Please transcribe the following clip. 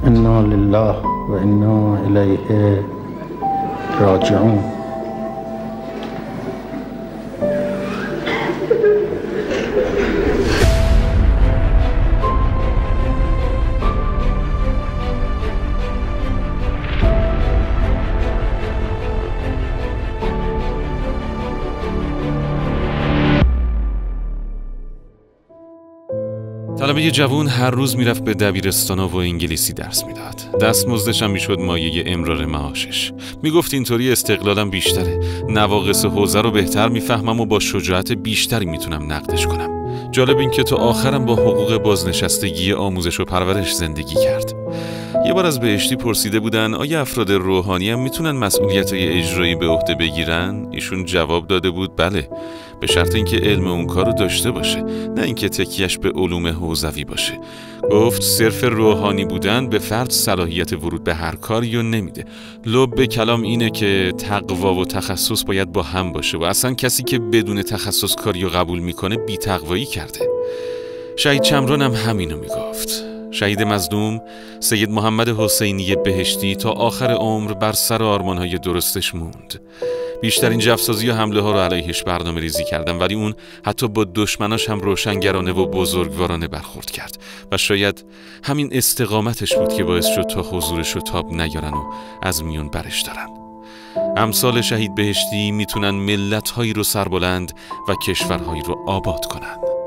انا لله و انا الیه راجعون. طلبه جوون هر روز میرفت به دبیرستانا و انگلیسی درس میداد. دستمزدش هم میشد مایه امرار معاشش. میگفت اینطوری استقلالم بیشتره، نواقص حوزه رو بهتر میفهمم و با شجاعت بیشتری میتونم نقدش کنم. جالب این که تا آخرم با حقوق بازنشستگی آموزش و پرورش زندگی کرد. یه بار از بهشتی پرسیده بودن آیا افراد روحانی هم میتونن مسئولیت‌های اجرایی به عهده بگیرن؟ ایشون جواب داده بود بله، به شرط اینکه علم اون کارو داشته باشه، نه اینکه تکیه‌اش به علوم حوزوی باشه. گفت صرف روحانی بودن به فرد صلاحیت ورود به هر کاری رو نمیده. لب کلام اینه که تقوا و تخصص باید با هم باشه و اصلا کسی که بدون تخصص کاری رو قبول میکنه بی تقوایی کرده. شهید چمران هم همینو میگفت. شهید مظلوم سید محمد حسینی بهشتی تا آخر عمر بر سر آرمانهای درستش موند. بیشترین جفسازی و حمله ها رو علیهش برنامه ریزی کردن، ولی اون حتی با دشمناش هم روشنگرانه و بزرگوارانه برخورد کرد و شاید همین استقامتش بود که باعث شد تا حضورش رو تاب نیارن و از میون برش دارن. امثال شهید بهشتی میتونن ملت‌هایی رو سربلند و کشورهایی رو آباد کنن.